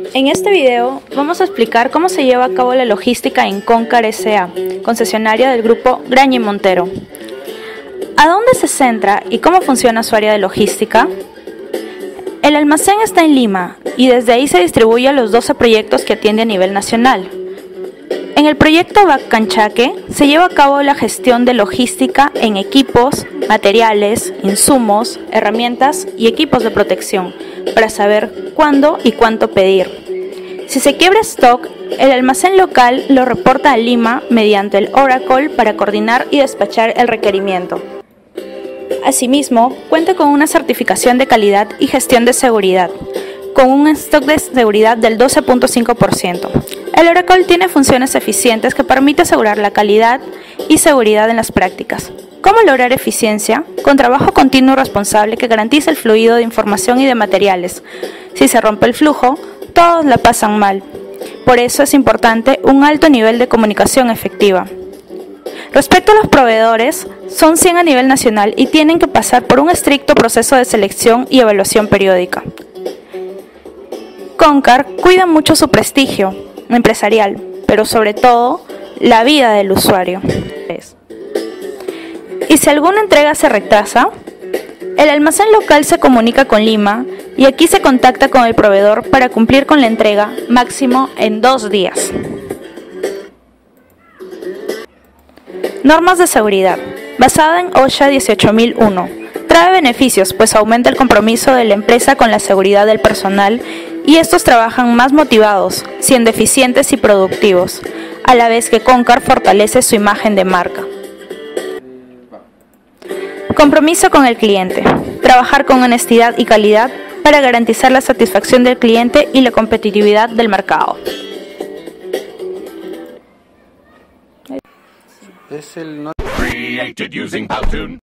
En este video vamos a explicar cómo se lleva a cabo la logística en Concar S.A., concesionaria del grupo Graña y Montero. ¿A dónde se centra y cómo funciona su área de logística? El almacén está en Lima y desde ahí se distribuye a los 12 proyectos que atiende a nivel nacional. En el proyecto Bacanchaque se lleva a cabo la gestión de logística en equipos, materiales, insumos, herramientas y equipos de protección para saber cuándo y cuánto pedir. Si se quiebra stock, el almacén local lo reporta a Lima mediante el Oracle para coordinar y despachar el requerimiento. Asimismo, cuenta con una certificación de calidad y gestión de seguridad, con un stock de seguridad del 12.5%. El Oracle tiene funciones eficientes que permiten asegurar la calidad y seguridad en las prácticas. ¿Cómo lograr eficiencia? Con trabajo continuo y responsable que garantiza el fluido de información y de materiales. Si se rompe el flujo, todos la pasan mal. Por eso es importante un alto nivel de comunicación efectiva. Respecto a los proveedores, son 100 a nivel nacional y tienen que pasar por un estricto proceso de selección y evaluación periódica. Concar cuida mucho su prestigio empresarial, pero sobre todo la vida del usuario. Y si alguna entrega se retrasa, el almacén local se comunica con Lima y aquí se contacta con el proveedor para cumplir con la entrega máximo en 2 días. Normas de seguridad. Basada en OSHA 18001. Trae beneficios, pues aumenta el compromiso de la empresa con la seguridad del personal y estos trabajan más motivados, siendo eficientes y productivos, a la vez que Concar fortalece su imagen de marca. Compromiso con el cliente. Trabajar con honestidad y calidad para garantizar la satisfacción del cliente y la competitividad del mercado. Es el